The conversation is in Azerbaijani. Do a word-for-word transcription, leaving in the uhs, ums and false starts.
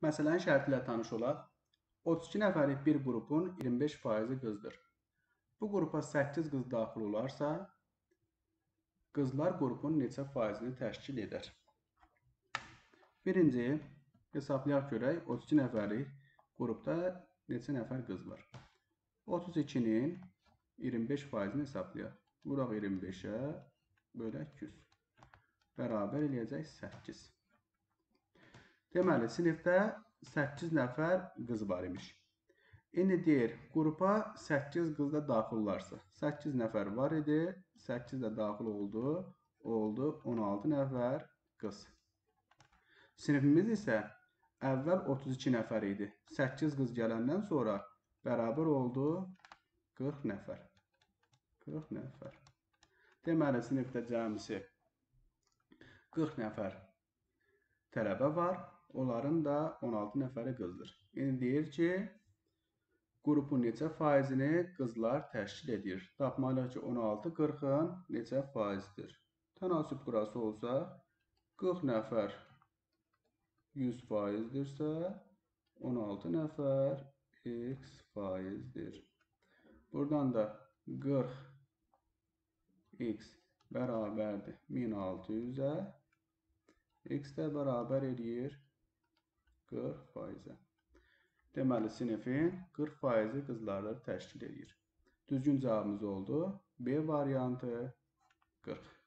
Məsələnin şərti ilə tanış olaq. otuz iki nəfərlik bir qrupun iyirmi beş faizi qızdır. Bu qrupa səkkiz qız daxil olarsa, qızlar qrupun neçə faizini təşkil edər? Birinci, hesablayaq görək, otuz iki nəfərlik qrupda neçə nəfər qız var? otuz ikinin iyirmi beş faizini hesablayaq. Vuraq iyirmi beşə, bölək yüz. Bərabər eləyəcək səkkiz. Deməli, sinifdə səkkiz nəfər qız var imiş. İndi deyir, qrupa səkkiz qız da daxil olarsa. səkkiz nəfər var idi, səkkiz də daxil oldu, oldu on altı nəfər qız. Sinifimiz isə əvvəl otuz iki nəfər idi. səkkiz qız gələndən sonra bərabər oldu qırx nəfər. qırx nəfər. Deməli, sinifdə cəmisi qırx nəfər tələbə var. Onların da on altı nəfəri qızdır. İndi deyir ki, qrupun neçə faizini qızlar təşkil edir. Tapmalıyıq ki, on altı qırxın neçə faizdir? Tənasüb qurası olsa, qırx nəfər yüz faizdirsə, on altı nəfər x faizdir. Buradan da qırx x bərabərdir min altı yüzə, x də bərabər eləyir qırx faizə. Deməli, sinifin qırx faizi qızları təşkil edir. Düzgün cavabımız oldu B variantı qırx.